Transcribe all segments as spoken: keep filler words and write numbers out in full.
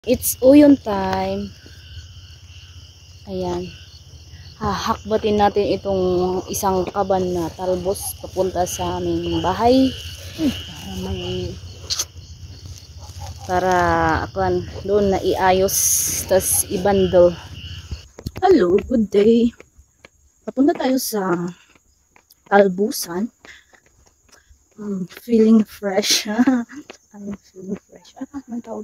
It's uyon time. Ayan. Hahakbatin natin itong isang kaban na talbos papunta sa aming bahay. Para may para akan doon na iayos tas ibundle. Hello, good day. Papunta tayo sa talbusan. I'm feeling fresh. I'm feeling fresh. Ah, may tawag.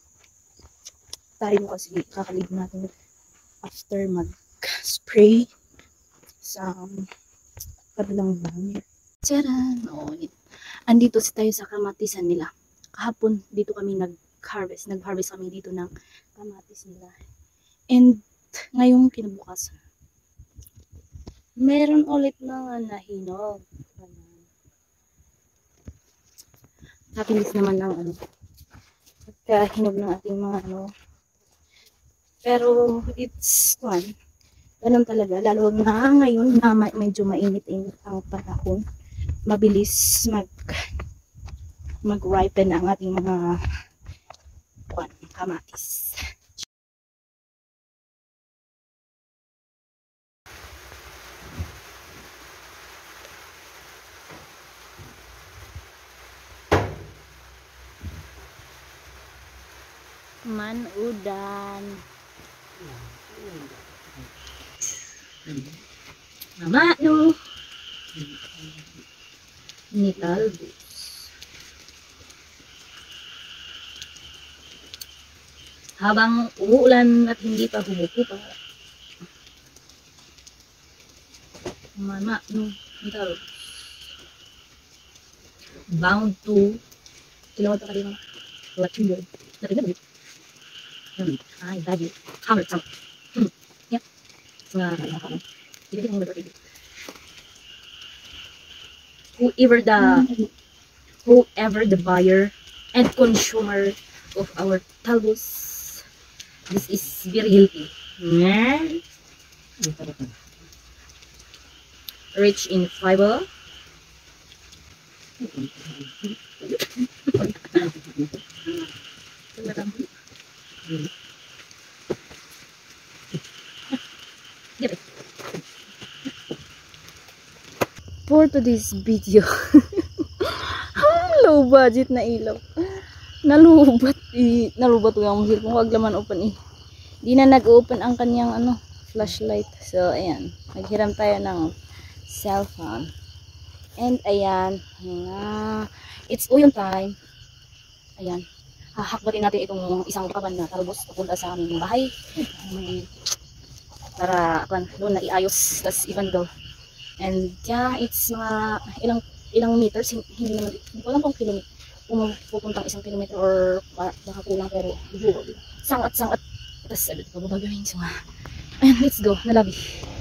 Tayo kasi kakaligo natin after mag-spray sa kabilang banner. Tcharan! Oh, andito si tayo sa kamatisan nila. Kahapon dito kami nag-harvest. Nag-harvest kami dito ng kamatis nila. And ngayong kinabukasan, meron ulit mga nahinog. Happiness naman ng ano, pagkahinog ng ating mga ano. Pero it's one, ganun talaga, lalo na ngayon na medyo mainit-init ang panahon, mabilis mag mag-ripen ang ating mga one, kamatis. Manudan. Mama, no. Ni talbos. Habang uulan at hindi pa humupo pa. Mama, no. Ni talbos. Bound to. Tinawag pa ka rin. What you do? Natin na ay, daddy. Hammer some. Hmm. Yeah. Whoever the whoever the buyer and consumer of our talbos, this is very healthy. Yeah. Rich in fiber. For today's video, low budget na ilaw. Nalubat, i, nalubat ko yung cellphone. Huwag laman open eh. Di na nag-open ang kanyang ano, flashlight. So, ayan. Naghiram tayo ng cellphone. And ayan. Ayan. It's uyon time. Ayan. Hahakbatin natin itong isang kaban na talbos papunta sa aming bahay. May, para kan doon na iayos. Tas ibundle. And yeah, it's mga ilang ilang meters, hindi naman, hindi ko alam kung kilometer, kung pupuntang isang kilometer or baka kulang, pero sangat sangat tas sabi ko ba gagawin so ayan, let's go, nalabi.